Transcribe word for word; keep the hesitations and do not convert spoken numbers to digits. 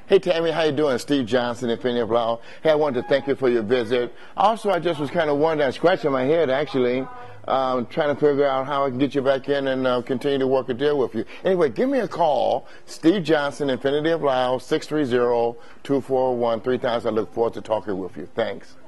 Hey, Tammy, how you doing? Steve Johnson, Infiniti of Lisle. Hey, I wanted to thank you for your visit. Also, I just was kind of wondering, scratching my head, actually, um, trying to figure out how I can get you back in and uh, continue to work a deal with you. Anyway, give me a call. Steve Johnson, Infiniti of Lisle, six three zero, two four one, three thousand. I look forward to talking with you. Thanks.